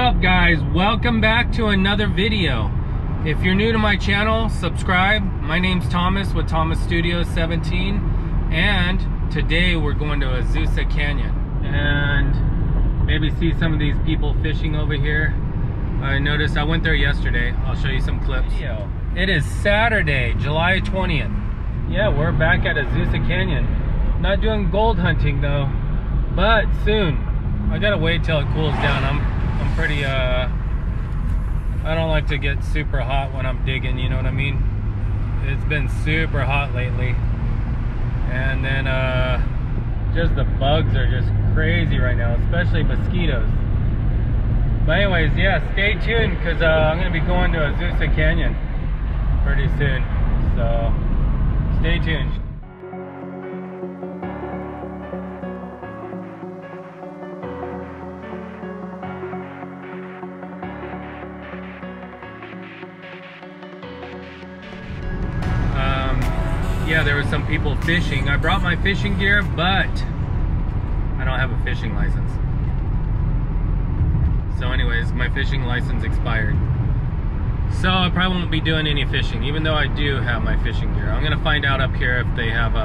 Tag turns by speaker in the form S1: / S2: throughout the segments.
S1: up, guys? Welcome back to another video. If you're new to my channel, subscribe. My name's Thomas with Thomas Studios 17, and today we're going to Azusa Canyon and maybe see some of these people fishing over here. I noticed, I went there yesterday. I'll show you some clips. It is Saturday, July 20th. Yeah, we're back at Azusa Canyon. Not doing gold hunting though, but soon. I gotta wait till it cools down. I'm pretty I don't like to get super hot when I'm digging, you know what I mean? It's been super hot lately, and then just the bugs are just crazy right now, especially mosquitoes. But anyways, yeah, stay tuned, because I'm gonna be going to Azusa Canyon pretty soon, so stay tuned. Yeah, there were some people fishing. I brought my fishing gear, but I don't have a fishing license. So anyways, my fishing license expired. So I probably won't be doing any fishing, even though I do have my fishing gear. I'm gonna find out up here if they have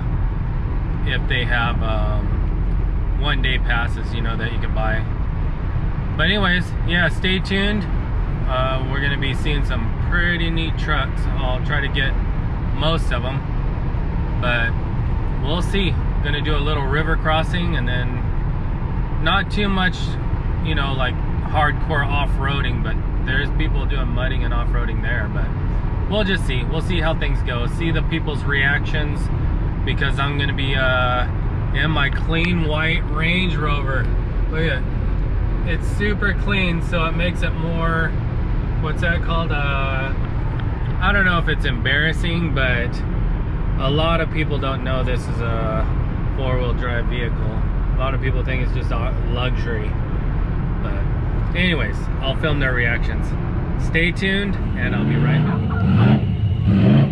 S1: one-day passes, you know, that you can buy. But anyways, yeah, stay tuned. We're gonna be seeing some pretty neat trucks. I'll try to get most of them, but we'll see. Gonna do a little river crossing, and then not too much, you know, like hardcore off-roading, but there's people doing mudding and off-roading there. But we'll just see. We'll see how things go, see the people's reactions, because I'm gonna be in my clean white Range Rover. Look at it. It's super clean, so it makes it more, what's that called, I don't know if it's embarrassing, but a lot of people don't know this is a four-wheel drive vehicle. A lot of people think it's just a luxury. But anyways, I'll film their reactions. Stay tuned, and I'll be right back.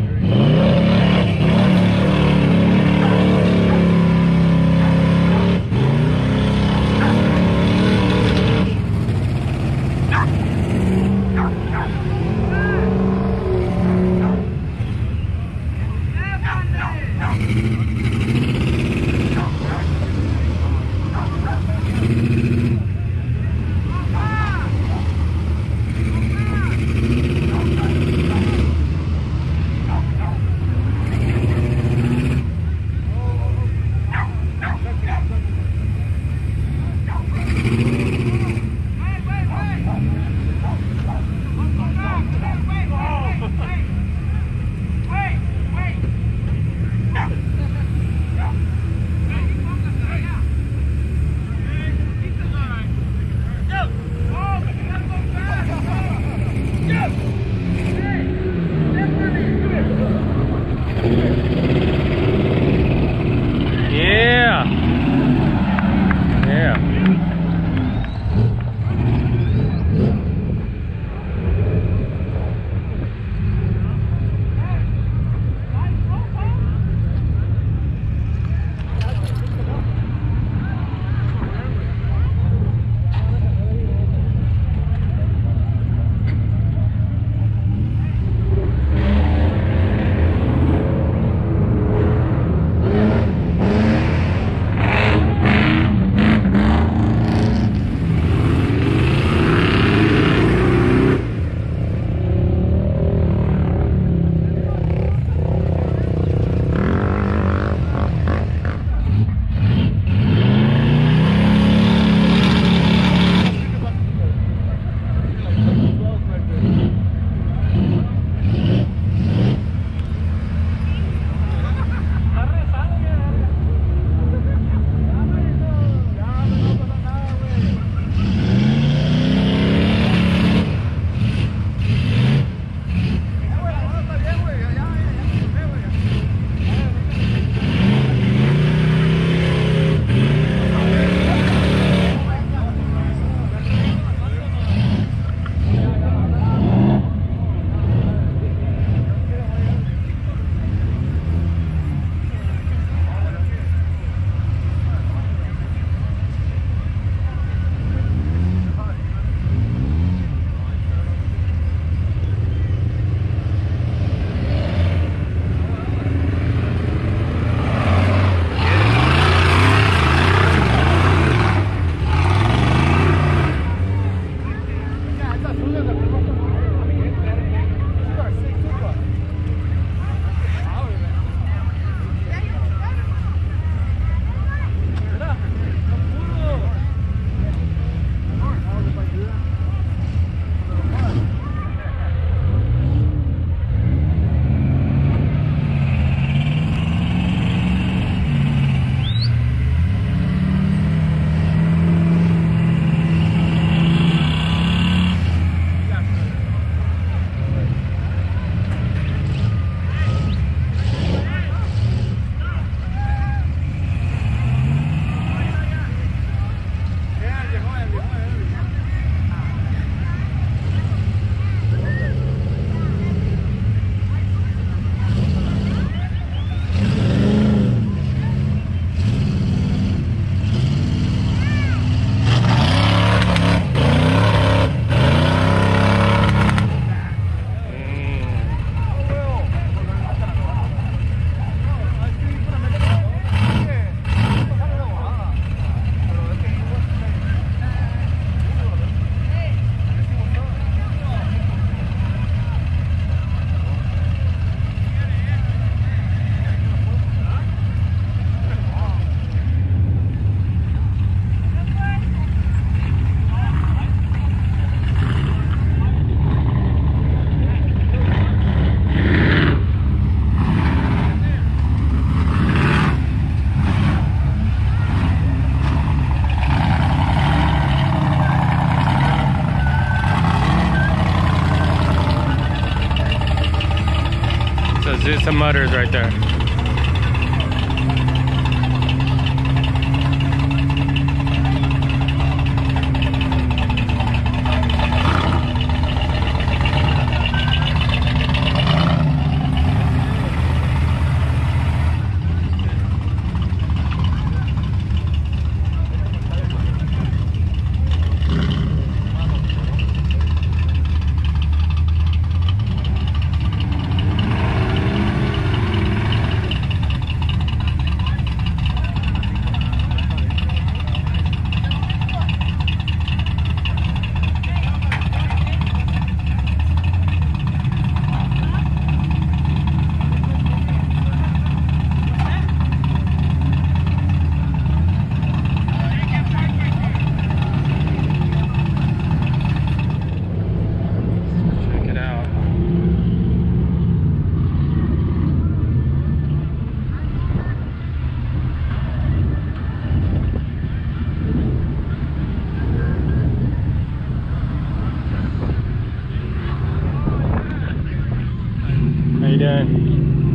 S1: Azusa Mutters right there. How you doing?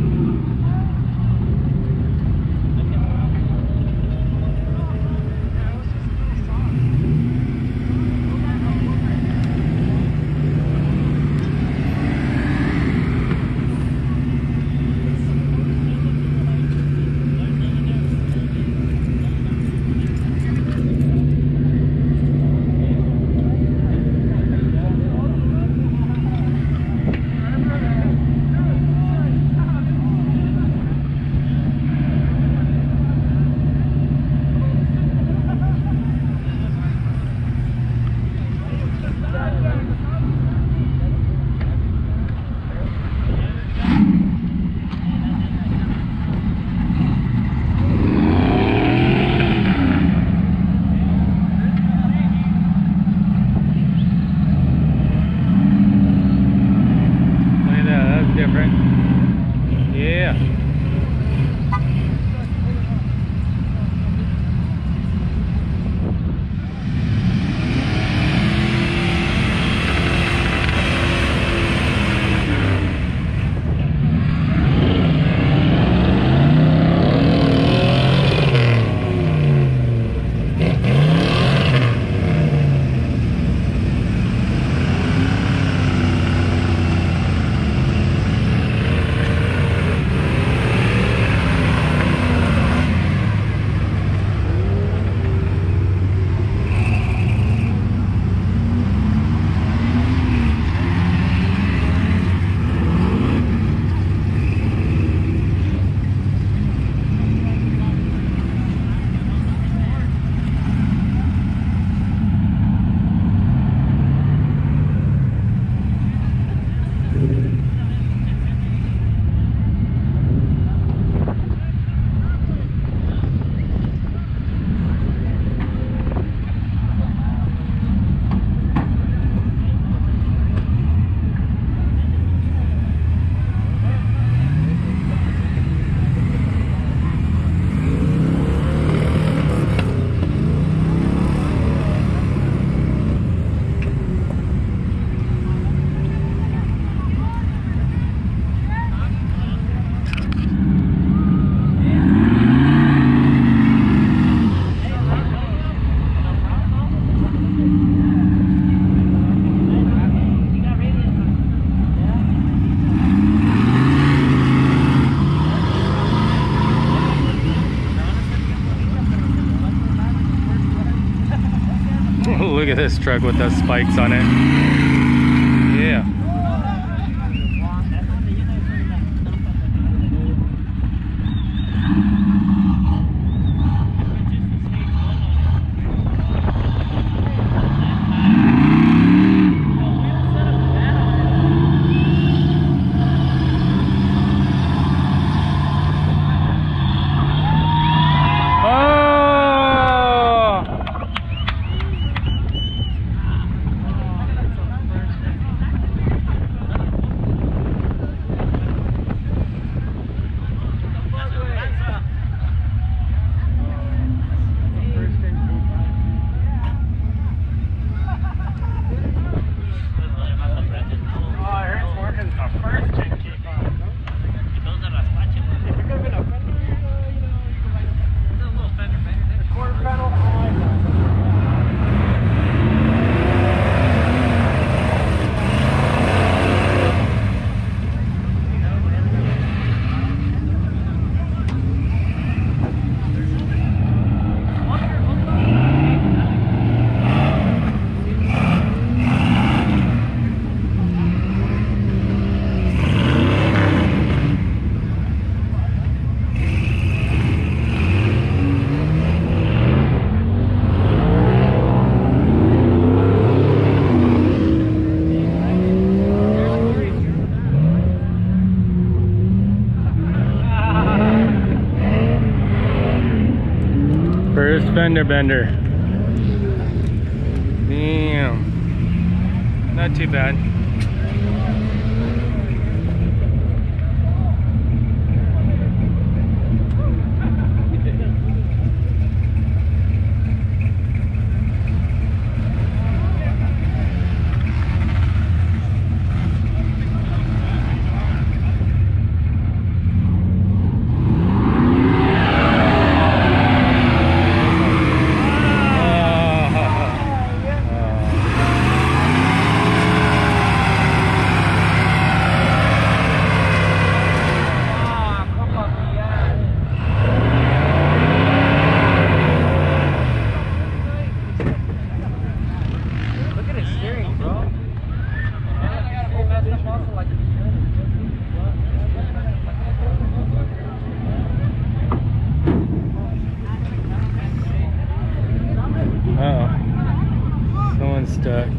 S1: Different. Yeah. Look at this truck with those spikes on it. Yeah. fender bender. Damn. Not too bad. Stuck.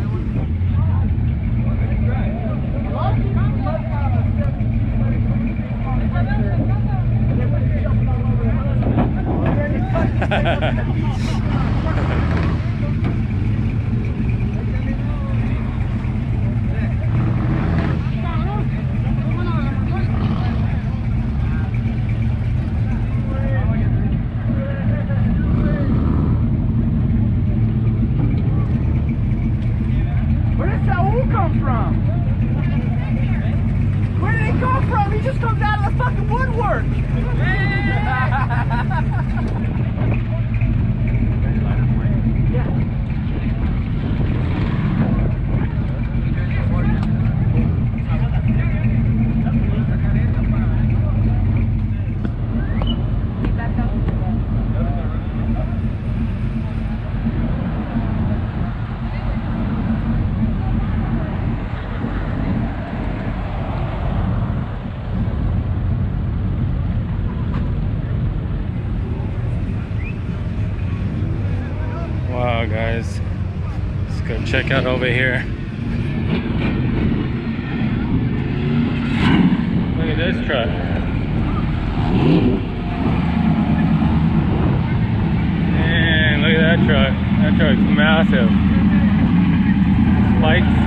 S2: He just comes out of the fucking woodwork.
S1: Wow, guys, let's go check out over here. Look at this truck. Man, look at that truck. That truck's massive. Spikes.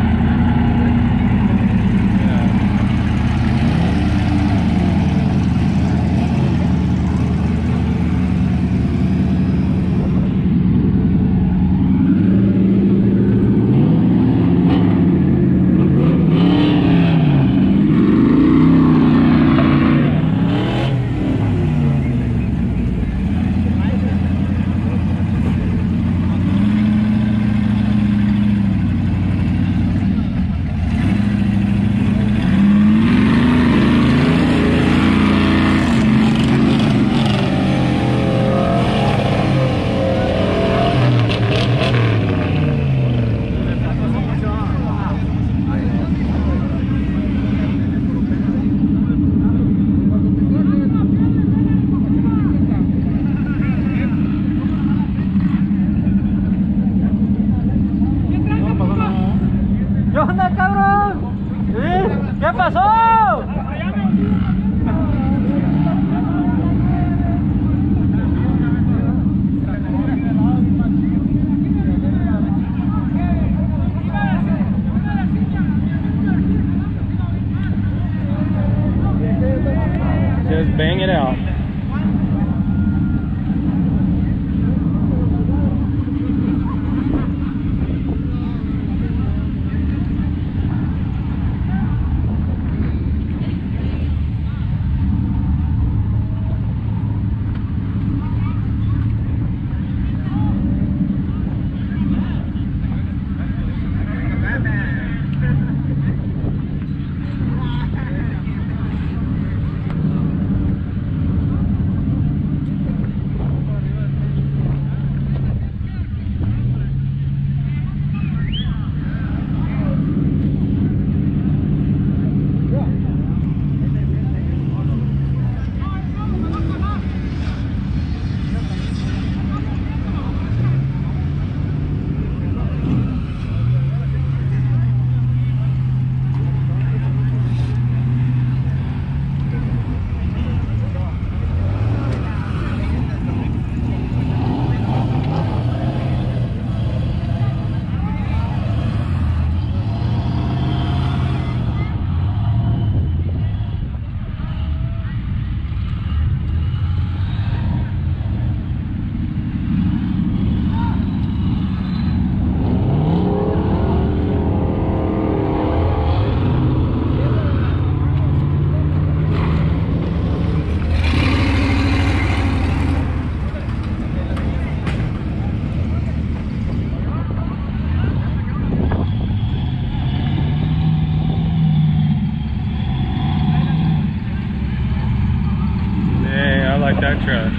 S1: truck.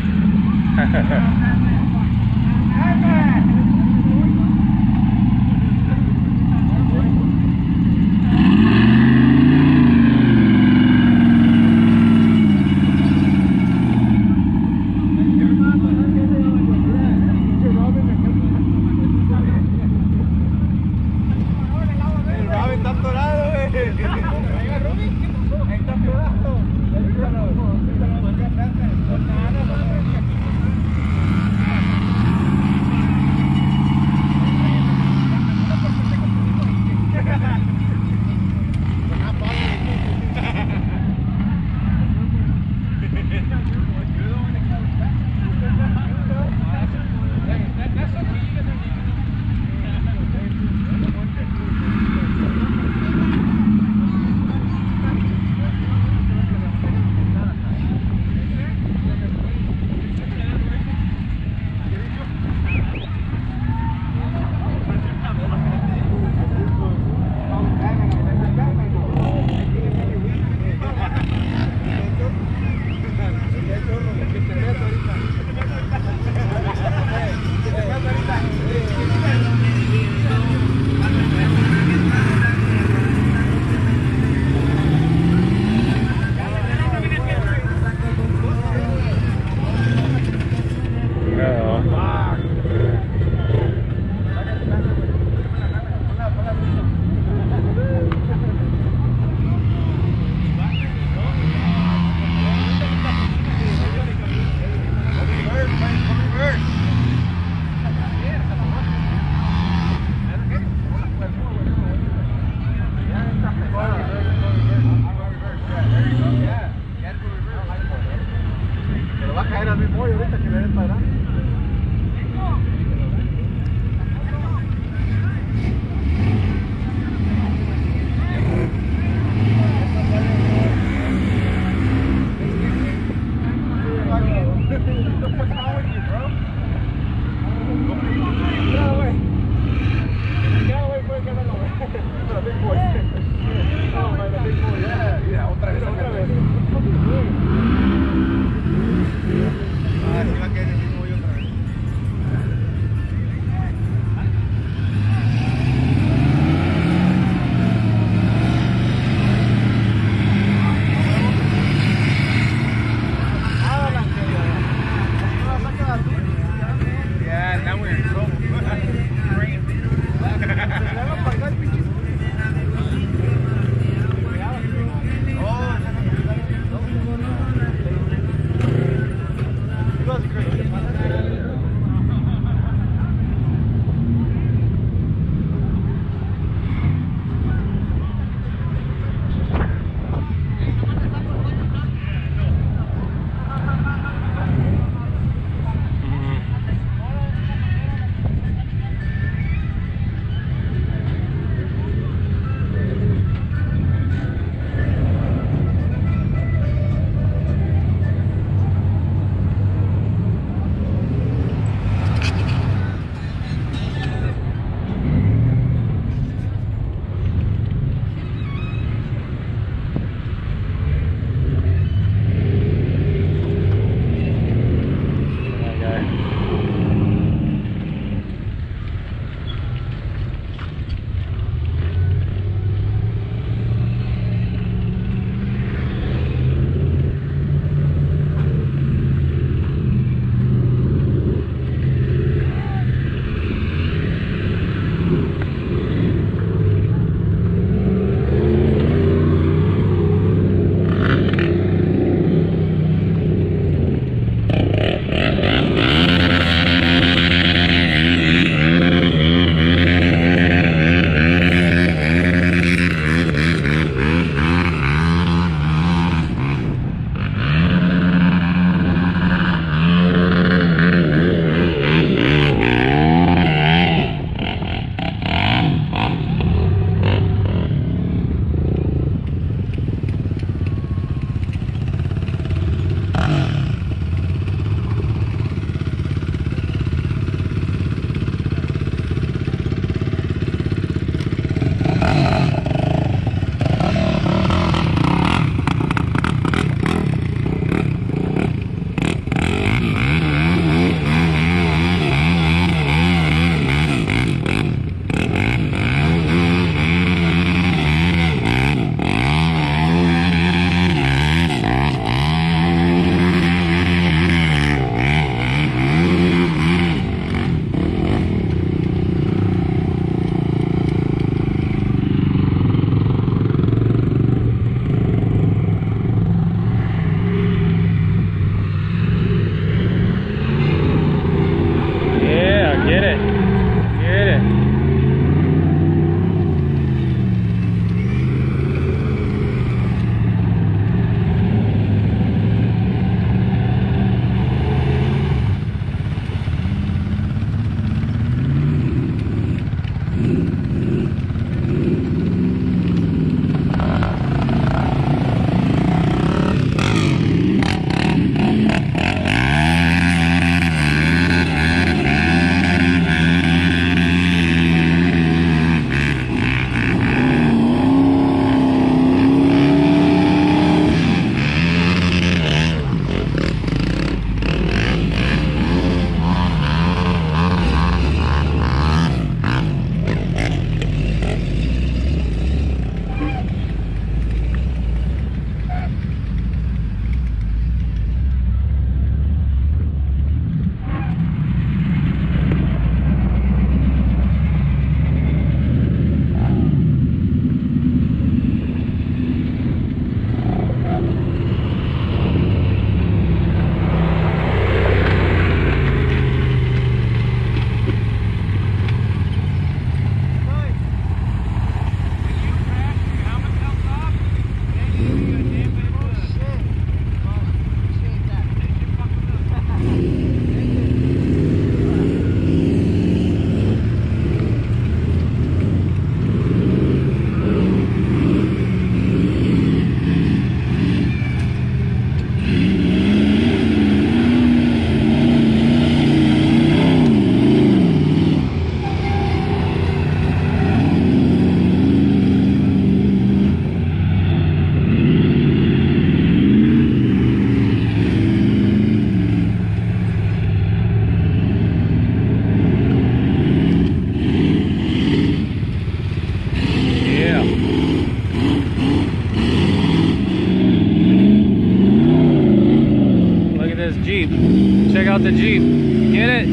S1: the Jeep. Get it.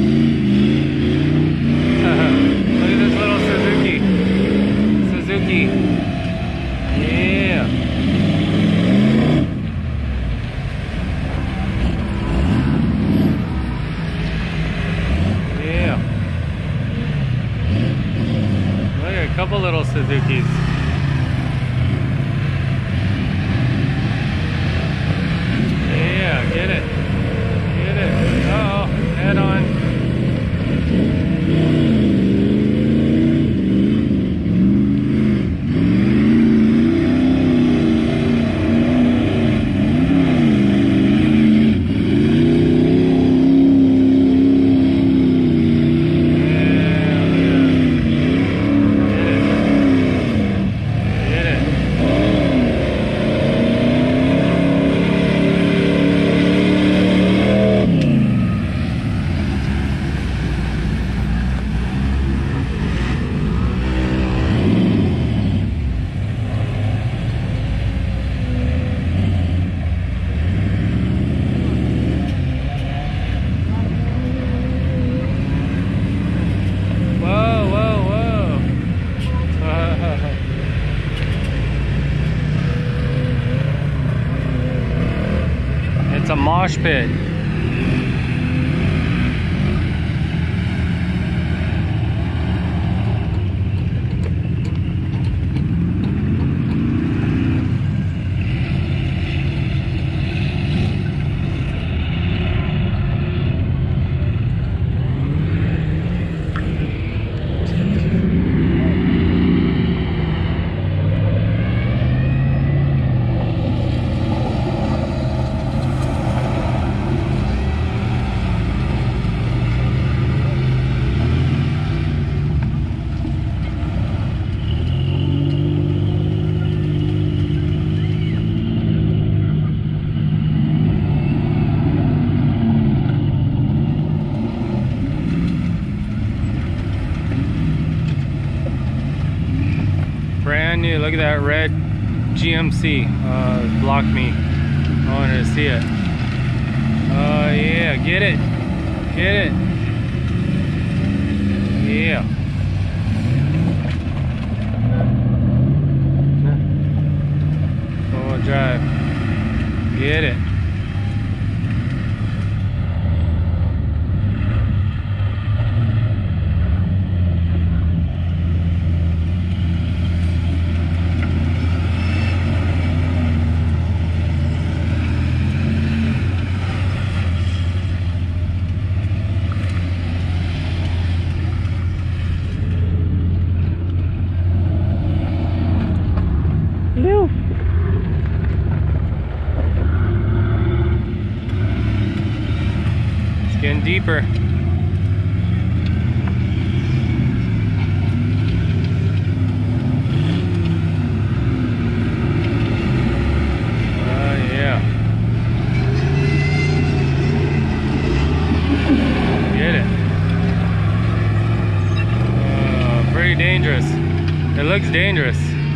S1: Look at this little Suzuki. Yeah. Yeah. Look at a couple little Suzukis. Yeah, get it. Get it. Uh-oh, head on. It's a mosh pit. Brand new. Look at that red GMC. Blocked me. I wanted to see it. Oh yeah, get it. Get it. Yeah. Four-wheel drive. Get it. It's getting deeper. Yeah. Get it. Pretty dangerous. It looks dangerous.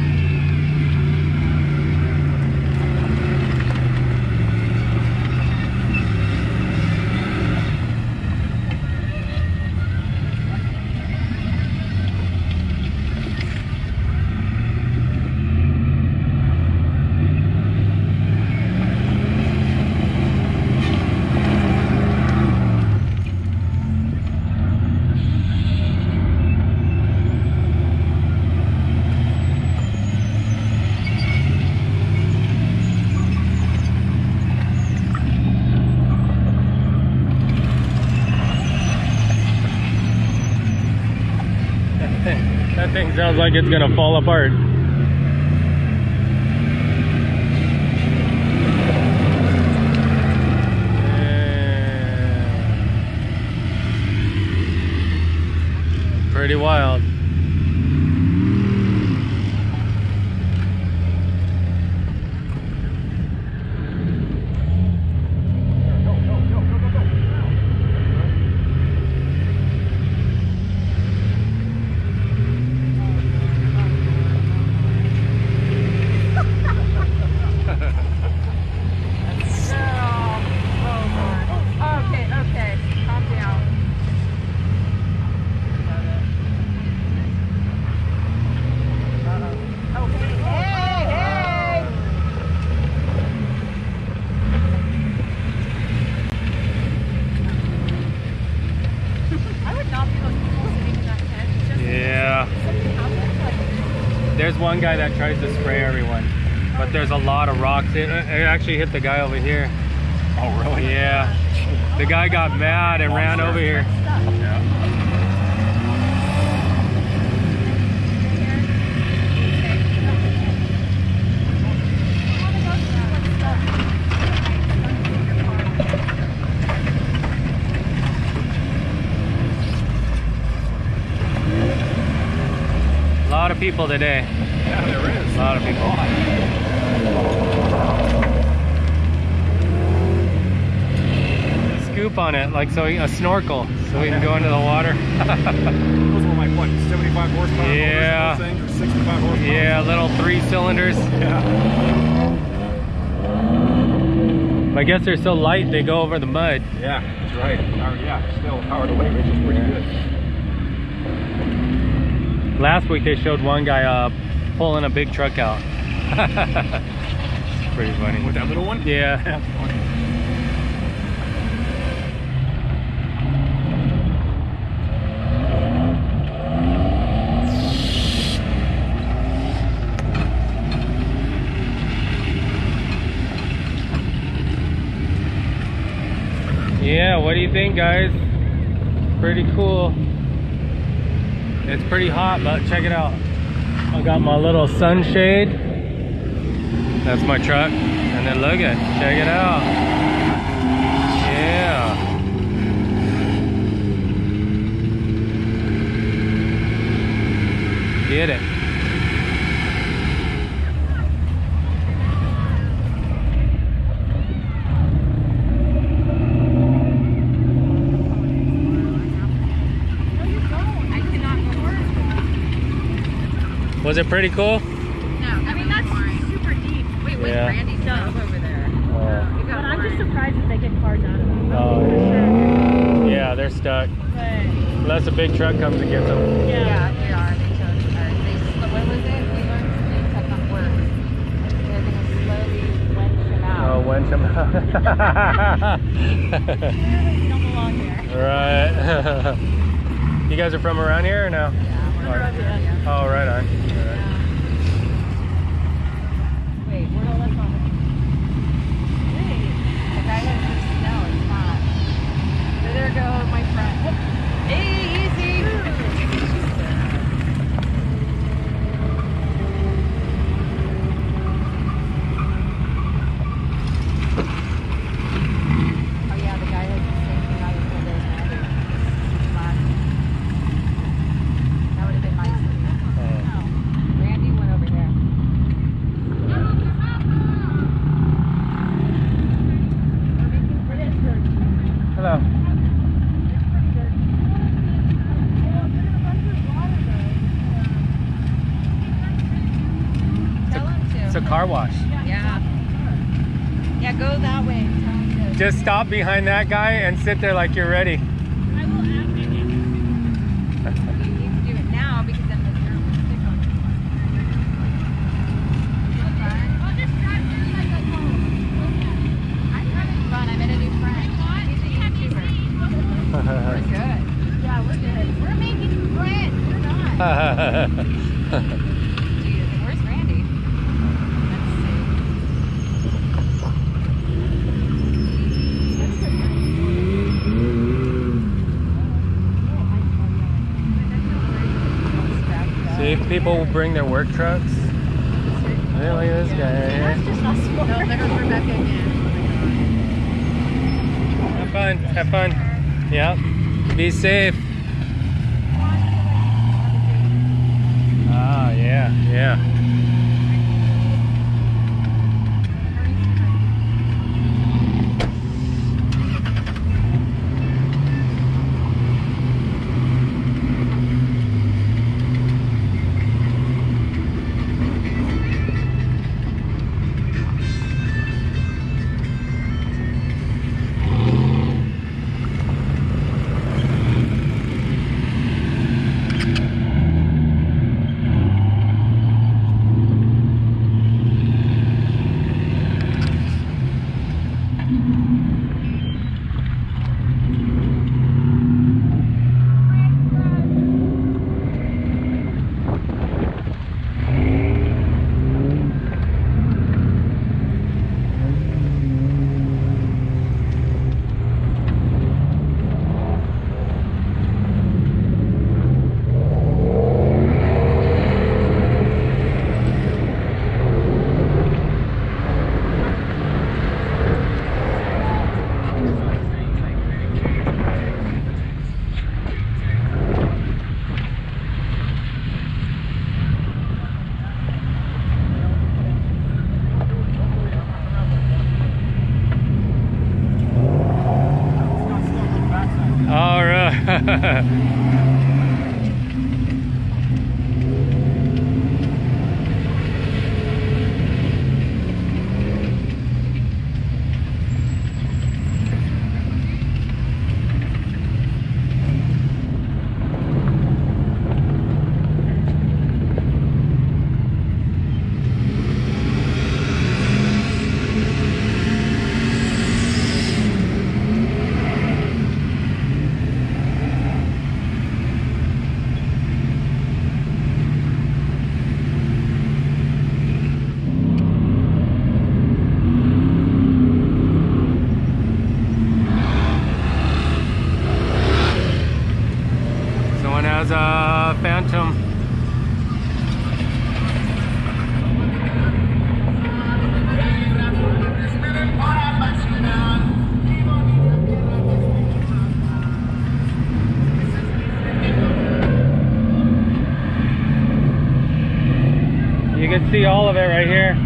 S1: That thing sounds like it's gonna fall apart. Yeah. Pretty wild.
S2: Okay.
S1: There's one guy that tries to spray everyone, but there's a lot of rocks. It actually hit the guy over here.
S3: Oh, really?
S1: Yeah. The guy got mad and ran over here.
S3: Yeah.
S1: A lot of people today.
S3: Yeah, there is.
S1: A lot of people. Scoop on it, like so a snorkel, so we can go into the water.
S3: Those were like what, 75 horsepower?
S1: Yeah.
S3: Things, or 65 horsepower?
S1: Yeah, little 3 cylinders.
S3: Yeah.
S1: I guess they're so light they go over the mud.
S3: Yeah, that's right. Yeah, still power to weight ratio is pretty good.
S1: Last week they showed one guy pulling a big truck out. Pretty funny.
S3: With that little one?
S1: Yeah.
S3: That's funny.
S1: Yeah, what do you think, guys? Pretty cool. It's pretty hot, but check it out. I got my little sunshade. That's my truck. And then look at it. Check it out. Yeah. Get it. Was it pretty cool?
S4: No, I mean that's super deep. Wait, wait,
S1: Yeah.
S4: Randy's stuck over there.
S1: Oh.
S4: But I'm just surprised that they get cars out of them.
S1: Oh,
S4: For sure.
S1: Yeah, they're stuck.
S4: But
S1: Unless a big truck comes and gets them.
S4: yeah, they are. They chose. What was it? We learned they took on work. They're gonna slowly wench them out.
S1: Oh, wench them out.
S4: Clearly, we don't belong here.
S1: Right. You guys are from around here or no?
S4: Yeah, we're over here.
S1: Oh, right on. Right.
S4: Wait, we're all left on it. Wait, the guy has the snow. It's not. So there goes my friend. Hey, easy. Oh yeah, the guy has the same thing I was told as Randy. That would have been nice. Oh. Randy went over there.
S1: Hello.
S4: Tell him to.
S1: It's a car wash.
S4: Yeah. Yeah, go that way. Tell him to.
S1: Just stop behind that guy and sit there like you're ready.
S4: I will ask him. You need to do it now because then the dirt will stick on it. I'll just drive through like a home. I'm having fun. I met a new friend. He's a YouTuber. We're good. Yeah, we're good. We're making friends. We're not. Dude, where's Randy? Let's see. That's a nice one.
S1: See if people will bring their work trucks. Hey, look at this guy right here.
S4: That's just us four. No, there's Rebecca again.
S1: Have fun. Have fun. Yep. Be safe. Ah, yeah, yeah. Phantom. You can see all of it right here.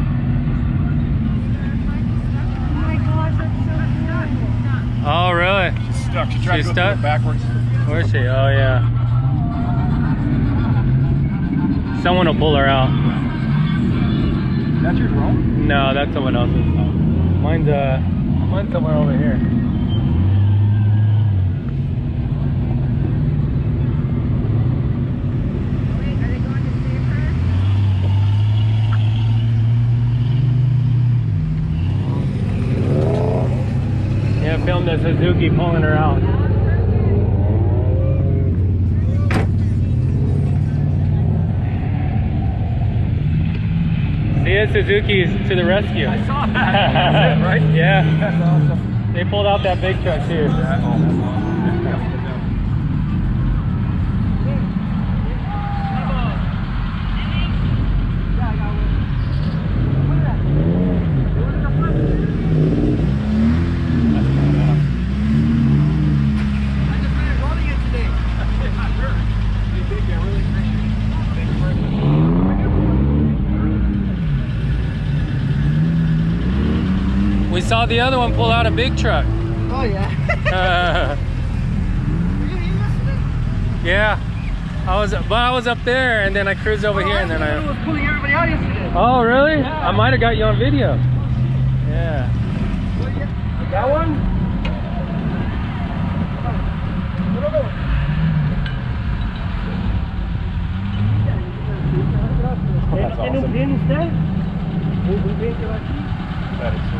S1: Oh, really?
S3: She's stuck. She tried
S1: She's
S3: to go
S1: stuck?
S3: backwards.
S1: Where is she? Oh, yeah. Someone will pull her out.
S3: That's your drone?
S1: No, that's someone else's. Mine's somewhere over here. Yeah, film the Suzuki pulling her out. See it, Suzuki's to the rescue.
S3: I saw that. That's it, right?
S1: Yeah.
S3: That's awesome.
S1: They pulled out that big truck too.
S3: That's awesome.
S1: We saw the other one pull out a big truck.
S2: Oh, yeah.
S1: Yeah. I was up there and then I cruised over here and then
S2: I was pulling everybody out yesterday.
S1: Oh, really?
S2: Yeah.
S1: I might have got you on video. Yeah.
S2: That one?
S3: That's awesome. That is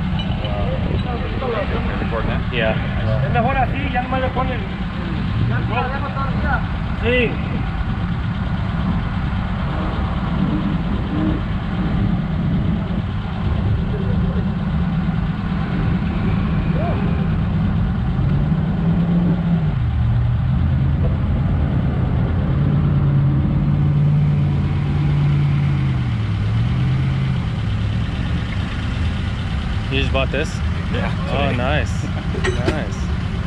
S3: recording that?
S1: Yeah.
S2: Es mejor así, ya nomás le ponen. Sí.
S1: You just bought this?
S3: Yeah.
S1: Oh, nice. Nice.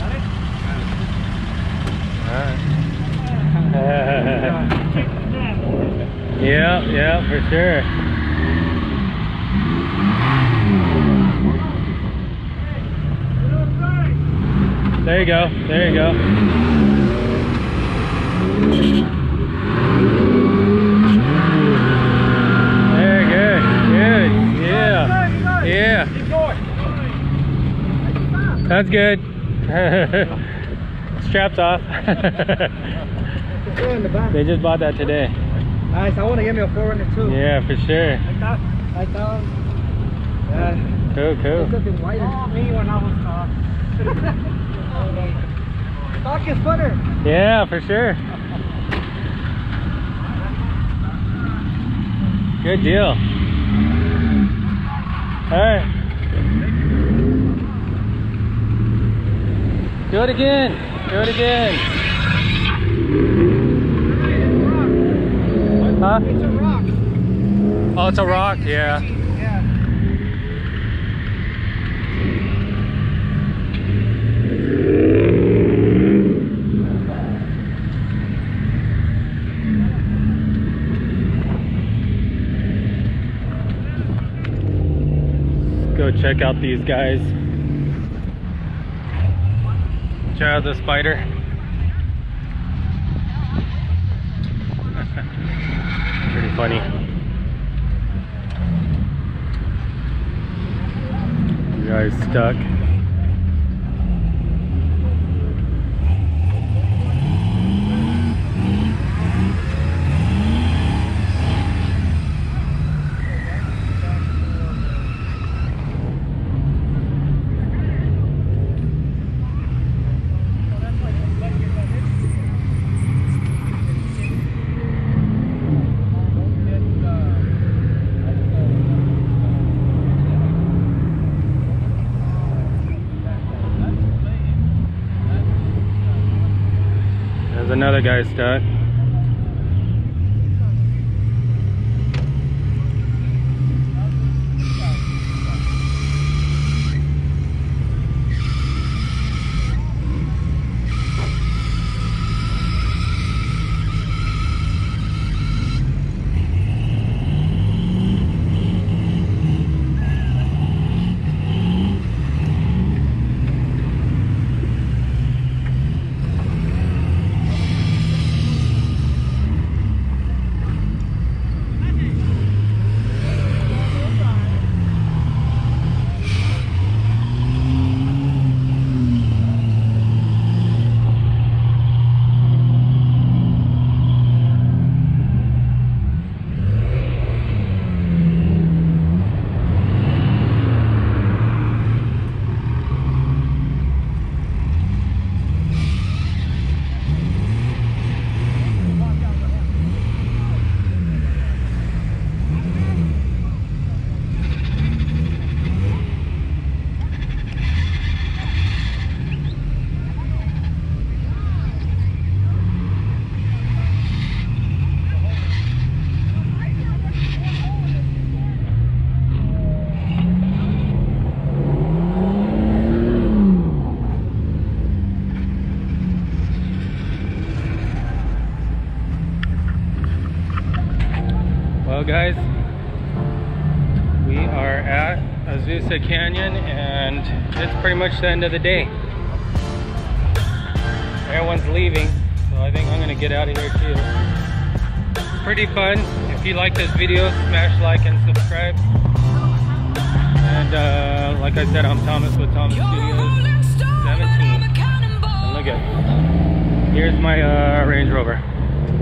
S1: Yeah, yeah, for sure. There you go. There you go. There, good. Good. Yeah. Yeah. That's good. Straps off. They just bought that today.
S2: Nice, I want to get me a 4runner too.
S1: Yeah, for sure.
S2: Like that one. Yeah.
S1: Cool, cool.
S2: Something white. Oh, me when I was stock is funner.
S1: Yeah, for sure. Good deal. All right. Do it again. Do it again. Huh?
S2: It's a rock.
S1: Oh, it's a rock, yeah.
S2: Yeah.
S1: Let's go check out these guys. Check out the spider. Pretty funny. You guys stuck. There's another guy stuck. Well guys, we are at Azusa Canyon and it's pretty much the end of the day. Everyone's leaving, so I think I'm gonna get out of here too. Pretty fun. If you like this video, smash like and subscribe. And like I said, I'm Thomas with Thomas Studios 17. And look at, here's my Range Rover.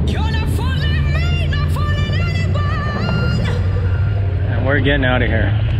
S1: And we're getting out of here.